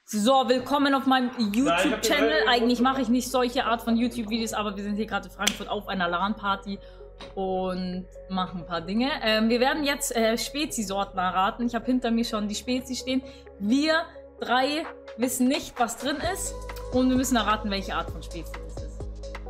So, willkommen auf meinem YouTube-Channel. Eigentlich mache ich nicht solche Art von YouTube-Videos, aber wir sind hier gerade in Frankfurt auf einer LAN-Party und machen ein paar Dinge. Wir werden jetzt Spezi-Sorten erraten. Ich habe hinter mir schon die Spezi stehen. Wir drei wissen nicht, was drin ist und wir müssen erraten, welche Art von Spezi das ist.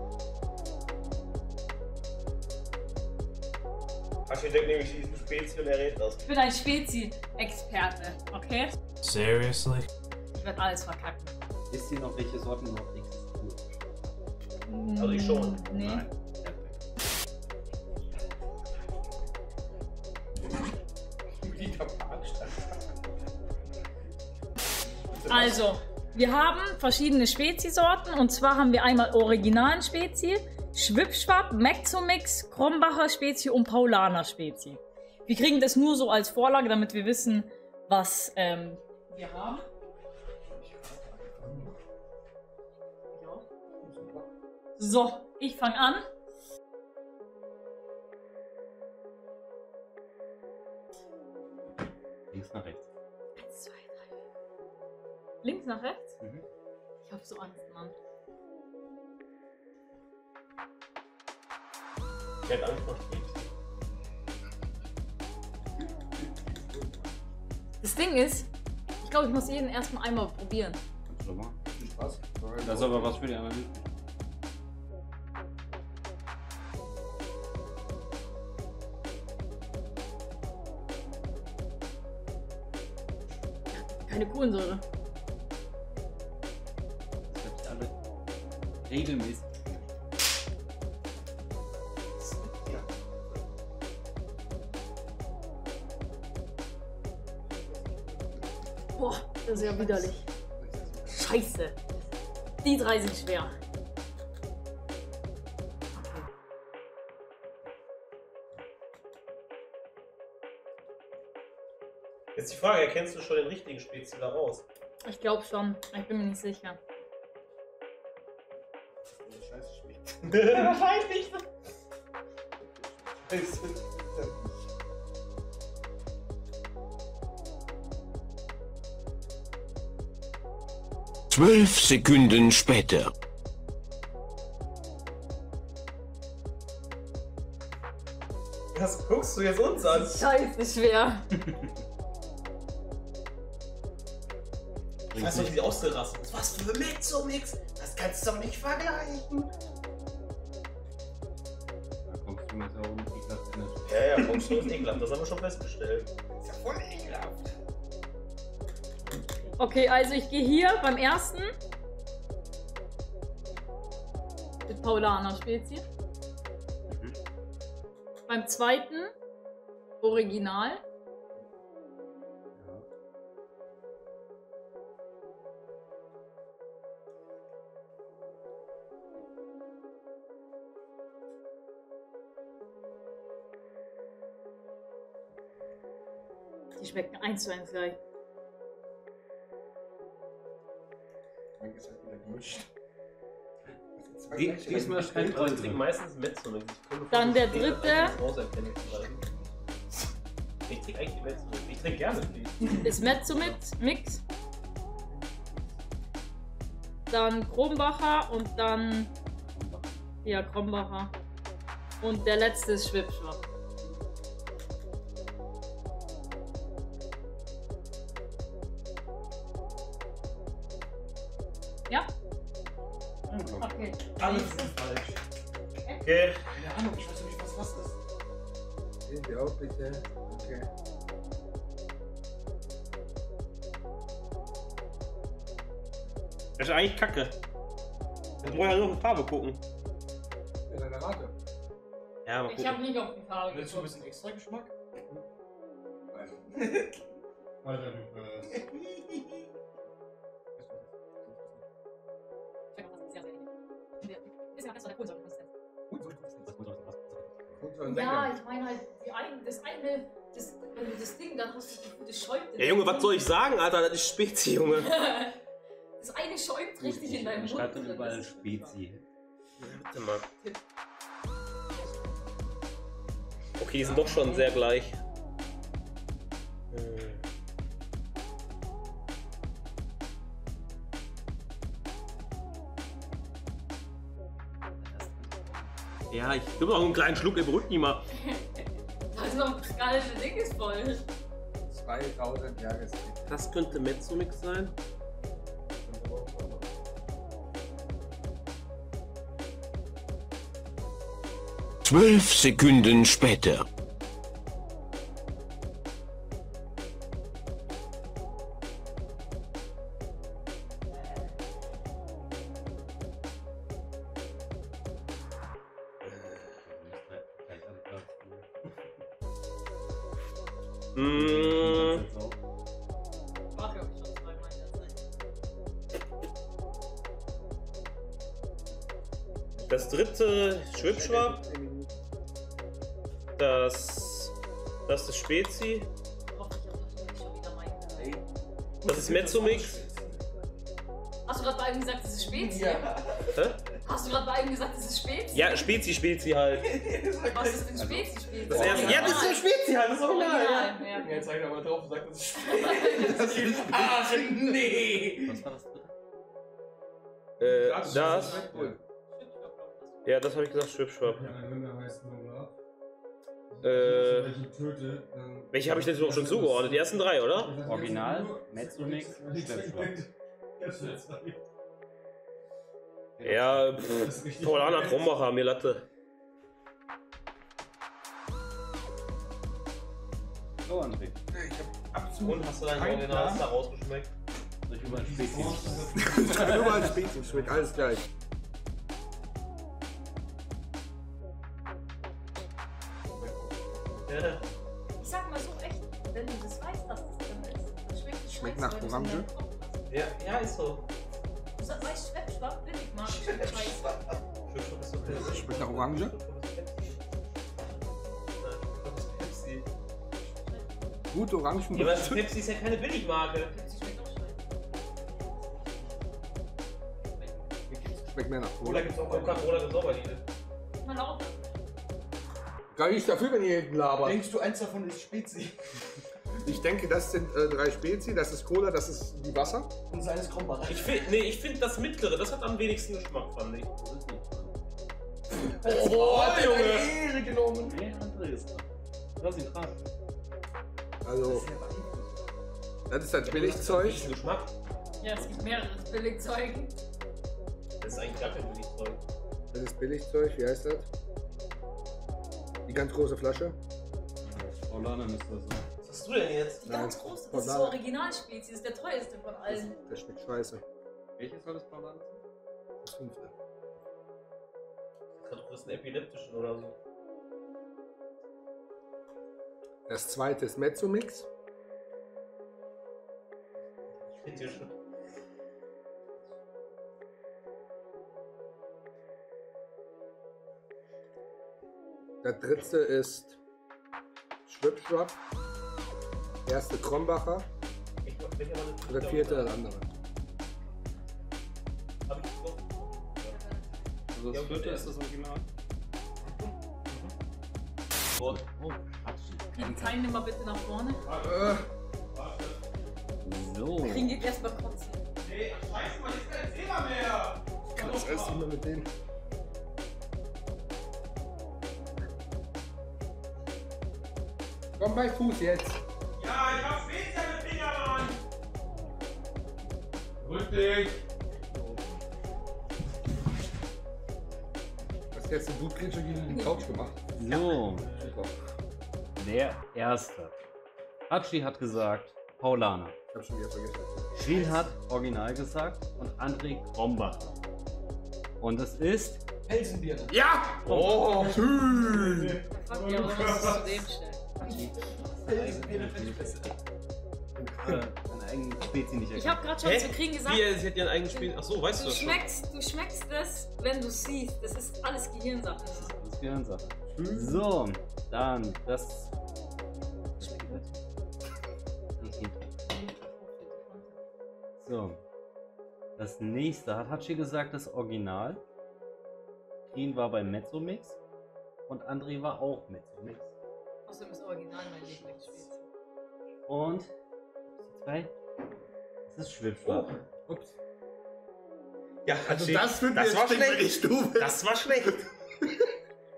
Ich denke nämlich, ich bin Spezi und er redet das. Ich bin ein Spezi-Experte, okay? Seriously? Ich werde alles verkacken. Wisst ihr noch, welche Sorten überhaupt existieren? Also ich schon. Nee. Nein. Also, wir haben verschiedene Spezi-Sorten und zwar haben wir einmal originalen Spezi, Schwipschwapp, Mezzo-Mix, Krombacher Spezi und Paulaner Spezi. Wir kriegen das nur so als Vorlage, damit wir wissen, was wir haben. So, ich fange an. Links nach rechts. 1, 2, 3. Links nach rechts? Mhm. Ich hab so Angst, Mann. Ich hätte Angst vor Spezi. Das Ding ist, ich glaube, ich muss jeden erstmal einmal probieren. Kannst du doch mal. Viel Spaß. Das ist aber was für die anderen. Keine Kohlensäure. Das habt ihr alle regelmäßig. Boah, das ist ja widerlich. Scheiße. Die drei sind schwer. Jetzt die Frage, erkennst du schon den richtigen Spezi da raus? Ich glaube schon. Ich bin mir nicht sicher. Scheiße Spezi. Wahrscheinlich. Zwölf Sekunden später. Was guckst du jetzt uns an? Scheiße schwer. Ich weiß doch, wie die ausgerastet ist. Was für Mezzo-Mix? Das kannst du doch nicht vergleichen. Da kommst du mit so einem ekelhaften Energie. Ja, kommst du ist ekelhaft. Das haben wir schon festgestellt. Ist ja voll ekelhaft. Okay, also ich gehe hier beim ersten mit Paulaner Spezi. Mhm. Beim zweiten Original. Ja. Die schmecken 1:1 gleich. Dann geht's halt wieder durch. Diesmal kein Ich Kreuz. trinke meistens Mezzo-Mix. Dann der dritte. Ich trinke eigentlich die Mezzo-Mix. Ich trinke gerne die. Ist Mezzo-Mix. Dann Krombacher und dann. Ja, Krombacher. Und der letzte ist Schwipschwapp. Ja? Okay. Alles ist falsch. Okay. Keine Ahnung, ich weiß nicht, was ist. Sehen Sie auch bitte. Okay. Das ist eigentlich kacke. Wir brauchen ja nur auf die Farbe gucken. In deiner Rate. Ja, mal Ich habe gucken. nicht auf die Farbe Willst du ein geguckt. bisschen extra Geschmack? Alter, Ja, ich meine halt, wenn du das Ding, dann hast du das Gefühl, das schäumt. Ja, Junge, was soll ich sagen, Alter? Das ist Spezi, Junge. Das eine schäumt richtig in deinem Mund. Schreibt dann drin. überall Spezi. Warte mal. Okay, die sind doch schon sehr gleich. Ja, ich gebe noch einen kleinen Schluck, der beruhigt niemand. Da ist noch das ganze Ding ist voll. 2000 Jahreszeit. Das könnte Mezzomix sein. Zwölf Sekunden später. Ach, ich hab schon zweimal in der Zeit. Das dritte Schwipschwab. Das ist Spezi. Ich hoffe, ich hab das schon wieder meinen. Das ist Mezzomix. Hast du gerade bei einem gesagt, das ist Spezi? Ja. Hä? Hast du gerade bei einem gesagt, das ist Spezi? Ja, Spezi halt. Was ist denn Spezi? Das erste. Ja, das ist der Spezi halt, das ist original. Ja. Ja, jetzt zeigt er mal drauf und sagt, das ist Spezi. Ach, nee. Was war das dritte? Das. Ja, das habe ich gesagt, Schwipschwab. Welche habe ich denn überhaupt schon zugeordnet? Die ersten drei, oder? Original, Mezzomix, Schwipschwab. Ja, Paulaner Krombacher, mir Latte. So, André. Und hast du dein Original da rausgeschmeckt? Soll ich überall Spezi? Überall Spezi, schmeckt alles gleich. Ja. Ich sag mal so echt, wenn du das weißt, dass das drin ist, dann schmeckt es Schmeckt nach Orange. Ja, ist so. Du sagst, weißt Schwepschwab, billig, Mann. Scheiße. Schwipschwab ist okay. Schmeckt nach Orange. Pepsi. Gut Orangen. Ja, aber Pepsi ist ja keine Billigmarke. Pepsi schmeckt auch scheiße. Schmeckt mehr nach Cola Cola. gibt's auch Coca-Cola gibt's auch bei Lidl. Man auch. Gar nicht dafür, wenn ihr labert. Denkst du, eins davon ist Spezi? Ich denke, das sind 3 Spezi, das ist Cola, das ist die Wasser. Und seines Krombacher. Ich finde das mittlere, das hat am wenigsten Geschmack, fand ich. Oh, hat Junge. eine Ehre genommen. Nee, André ist dran. Lass ihn dran. Also, das ist das Billigzeug. Geschmack? Ja, es gibt mehrere Billigzeug. Das ist eigentlich gar kein Billigzeug. Das ist Billigzeug, wie heißt das? Die ganz große Flasche. Paulaner müsste das sein. Was hast du denn jetzt? Die ganz große, das ist Paulaner. so Originalspezi, das ist der teuerste von allen. Das schmeckt scheiße. Welches soll das Paulaner sein? Das 5. Du kriegst einen epileptischen oder so. Das zweite ist Mezzomix. Ich finde hier schon. Das dritte ist Schwipschwab. Erste Krombacher. Und das vierte das andere. Hab ich noch? Also das vierte ist das Original. Oh. Die Teilnehmer bitte nach vorne. So. Kriegen geht erstmal kotzen. Nee, scheiße, man ist kein Thema mehr! Ich kann das alles nicht mehr mit denen. Komm bei Fuß jetzt. Ja, ich hab Spezia mit Finger, Mann! Rück dich! Hast du jetzt eine Blutgrätsche gegen die Couch gemacht? So. Super. Der erste. Hatschi hat gesagt Paulaner. Ich hab schon wieder vergessen. Schwil hat Original gesagt und André Krombacher. Und es ist Felsenbier. Ja! Oh, schön! Fuck ja, aber was ist zu dem stellen? deine eigene Spezi nicht Ich habe gerade schon zu kriegen gesagt, Wie, sie hat ihren eigenen Spiel. Achso, weißt du du das schon? schmeckst das, wenn du siehst. Das ist alles Gehirnsache. Das Gehirnsache. So, dann das. So. Das nächste hat Hatschi gesagt, das Original. Green war bei Mezzomix. Und André war auch Mezzomix. Außerdem ist Original mein Lieblingsspiel. Und die zwei. Das ist Schwipschwab. Ups. Ja, Also Hatschi, das wird das mir war stinkt, wenn schlecht. ich Stufe. Das war schlecht.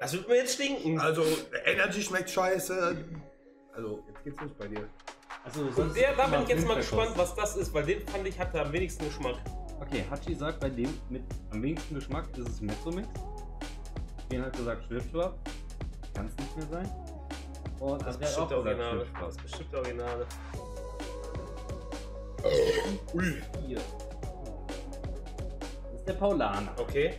Das wird mir jetzt stinken. Also, Energy schmeckt scheiße. Also, jetzt geht's nicht bei dir. Also, Und da bin ich jetzt mal gespannt, was das ist, weil den fand ich hatte am wenigsten Geschmack. Okay, Hachi sagt, bei dem mit am wenigsten Geschmack ist es Mezzomix. Den hat gesagt Schwipschwap. Kann es nicht mehr sein. Und Das ist André hat auch bestimmt der gesagt Originale. Schwipschwap. Das ist bestimmt der Originale. Ui. Hier. Das ist der Paulaner. Okay.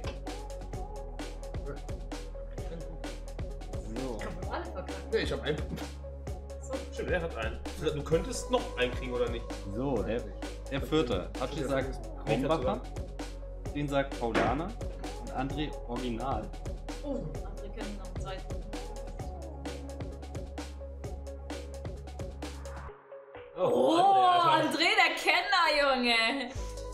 So. Alle verkackt. Ne, ich hab einen. Stimmt, er hat einen. Du könntest noch einen kriegen, oder nicht? So, der vierte. Hachi sagt Krombacher. Den sagt Paulaner. Und André Original. Oh, andere können noch Zeit. Oh, André, der Kenner, Junge.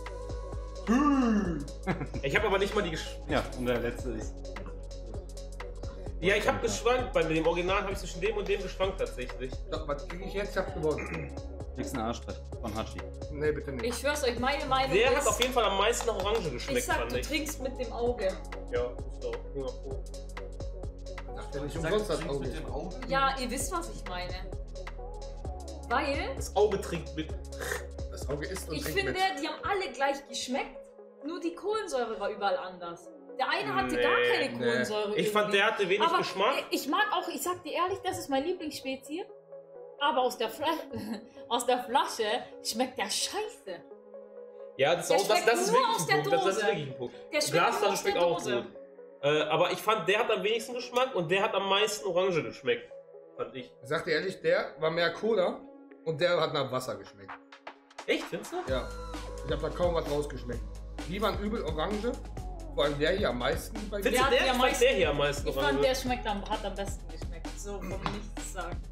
Ich habe aber nicht mal die Ja, und der letzte ist. Ja, ich habe geschwankt. Bei dem Original habe ich zwischen dem und dem geschwankt tatsächlich. Doch, was krieg ich jetzt? Ich hab gewonnen. Kriegst einen Arschtritt von Hachi. Ne, bitte nicht. Ich schwör's euch, meine Meinung Der ist... hat auf jeden Fall am meisten nach Orange geschmeckt, ich sag, fand du ich. trinkst mit dem Auge. Ja, ist auch. Ja, oh. Sagt ja nicht umsonst das Auge. Ja, ihr wisst, was ich meine. Weil, Das Auge trinkt mit. Das Auge isst und ich trinkt finde, mit. die haben alle gleich geschmeckt, nur die Kohlensäure war überall anders. Der eine hatte gar Nee, keine Kohlensäure. Ich fand, der hatte wenig aber Geschmack. ich mag auch, ich sag dir ehrlich, das ist mein Lieblingsspezie. Aber aus der Flasche schmeckt der scheiße. Ja, das ist, Der auch, das schmeckt ist nur wirklich aus ein der Punkt. Das ist Dose. wirklich ein Punkt. Der schmeckt Glasflasche nur aus der schmeckt auch Dose. gut. Aber ich fand, der hat am wenigsten Geschmack und der hat am meisten Orange geschmeckt. Fand ich. Ich sag dir ehrlich, der war mehr Cola und der hat nach Wasser geschmeckt. Echt, findest du? Ja. Ich hab da kaum was rausgeschmeckt. Die waren übel orange. Vor allem der hier am meisten bei Findest mir. du, Der der, hat ich am fand meisten- der hier am meisten Ich fand, Orange. der schmeckt hat am besten geschmeckt. So vom Nichts sagen.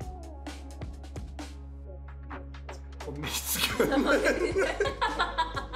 Vom Nichts.